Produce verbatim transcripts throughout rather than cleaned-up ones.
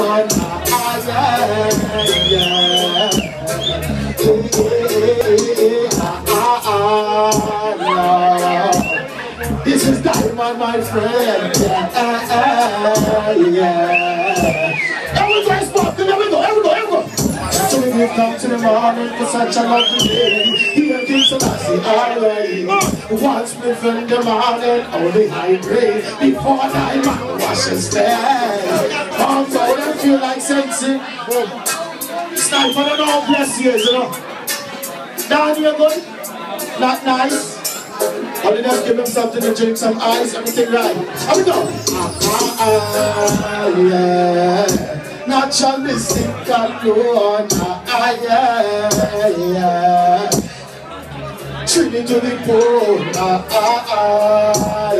This is Diamond, my friend. Yeah, yeah. Everybody spot, there we go, here we go, here we go. So when you come to the morning for such a lovely day, here King Selassie already. Once me in the morning, only high grade. Before Diamond washes there. Come out and feel like sensing. Sniper don't know bless years, you know. Down here good, not nice. Only just give him something to drink, some ice, everything right. Here we go. Ah, ah, yeah. Naturalistic alone. Ah, yeah, yeah. Trinity to the pool. Ah, ah, ah,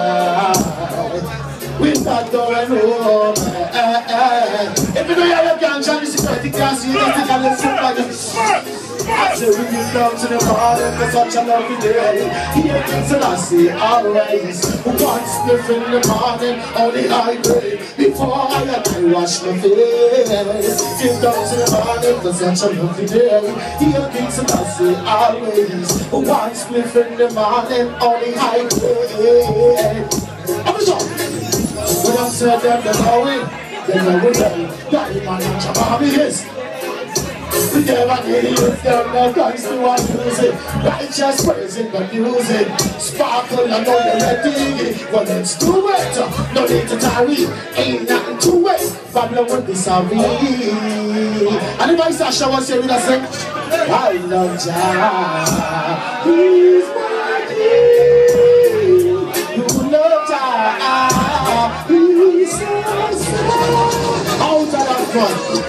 yeah. We're not going home. Ah, ah. If you know you're a ganja, this is pretty classy. You need to get a somebody. I say we get down to the morning for such a lovely day. Here King Selassie always. One sniff in the morning, only I pray. Before I and I wash my face. Get down to the morning for such a lovely day. Here King Selassie always. One sniff in the morning, only I pray. I'm a song. When I said them, they're going. They're going down. Diamond and Chababi is. We never need youth, them no guns to our music. Righteous praising the music. Sparkle, I know you're ready. Well, let's do it. No need to tarry. Ain't nothing to wait. Babylon will be sorry. And if I Sasha was here with us, I love Jah. He's my king. You love Jah. He's so sad. Out of that fun.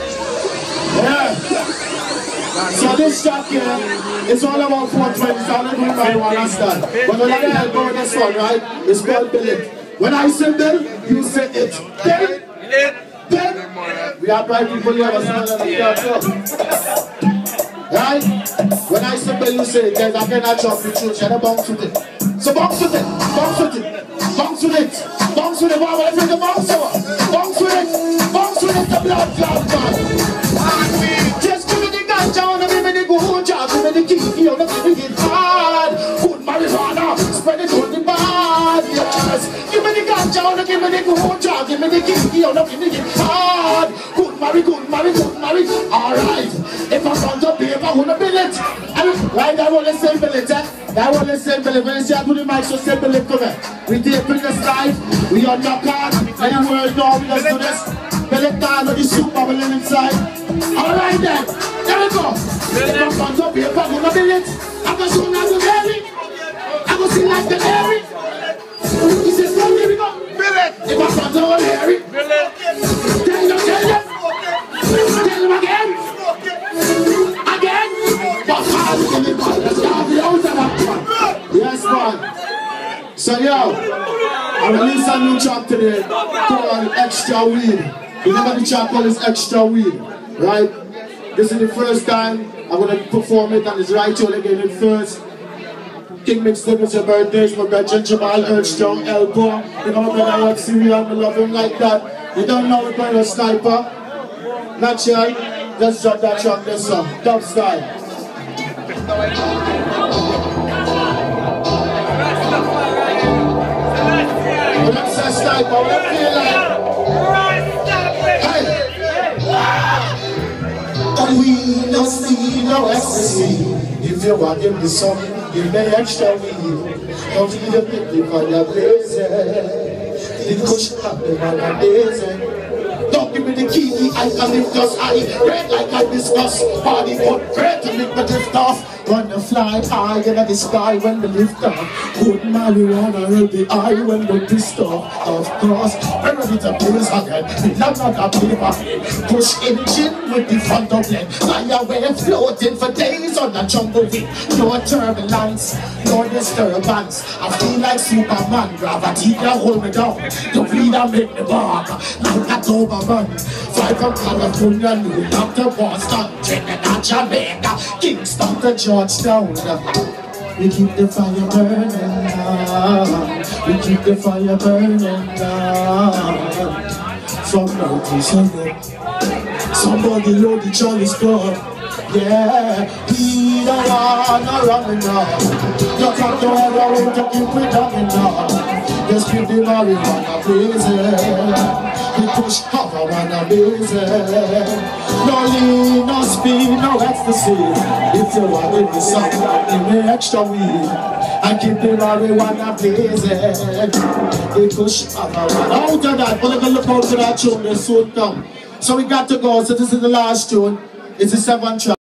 Yeah. So this track here is all about four twenty, so I'm not doing my one understand. But when I help go with this one, right, it's called Bill It. When I say Bill, you say it. Bill, Bill. We have bright people here, but some of them can't. Right? When I say Bill, you say it. Guys, I cannot jump the truth, you're bounce with it. So bounce with it, bounce with it, bounce with it, bounce with it. Wow, let's make the bounce over. Bounce with it, bounce with it, the blood clot man. John, give me the good job, give me the key, you know, give me it hard. Good marijuana, spread it on the bad, yes. Give me the ganja, give me the good job, give me the key, you know, give me it hard. Good marry, good marry, good marry. Alright, if I found a paper, I wanna bill it. And right, I want to say bill it, eh? I want to say bill it. When you say I do the mic, so say bill it to me. We take in the slide, we on your card, and the world know we just do this. Bill it down with the soup bubbling inside. Alright then. There we go. If I found up here, I'm going to bill it. I'm going to show now the Mary. I'm going to sing like the Mary. He says, come here we go. Bill it. If I found out Mary. Bill it. Tell them, tell them. Tell them again. Again. But how do you get it? Let's have the out of that one. Yes, man. So, yo, I released a new track today called Extra Weed. Remember the track called is Extra Weed, right? This is the first time I'm going to perform it, and it's right here again at first. King Mixtape, it's your birthday, it's my brother Jamal, Earthstrong, Elbow. You know, when I watch Syria, I love him like that. You don't know we're playing a sniper. Not sure. Let's drop that track this song. Dub style. When I say sniper, what I feel like. And we don't see no ecstasy. If you want him to something, give me extra weed. Don't need a picnic for your blazing. The cushion up the man and daisy. Don't give me the key, I can lift us high. Red like I discuss. Body put great to make me lift off. Wanna fly high in the sky when we lift off. Good marijuana will be high when we pissed off. Of course, we're ready to blaze again. We love not a paper. Push engine with the front of them. Fly away floating for days on the jungle wing. No turbulence, no disturbance. I feel like Superman. Gravity can hold me down. The breather make me bark like a Doberman. Fly from California, New York to Boston, Trinidad, Jamaica, Kingston to Georgetown. We keep the fire burning down. We keep the fire burning down. from ninety-seven. Somebody load the Charlie's Club. Yeah, he don't wanna run enough. You can't do everything to keep it down enough. Just keep the marijuana blazing. We push marijuana blazing. No lean, no speed, no ecstasy. If you want to be something, give me extra weed. And keep the marijuana blazing. We push marijuana. Out of that, we're gonna look out to that tune, they soon come. So we got to go, so this is the last tune. It's a seven track.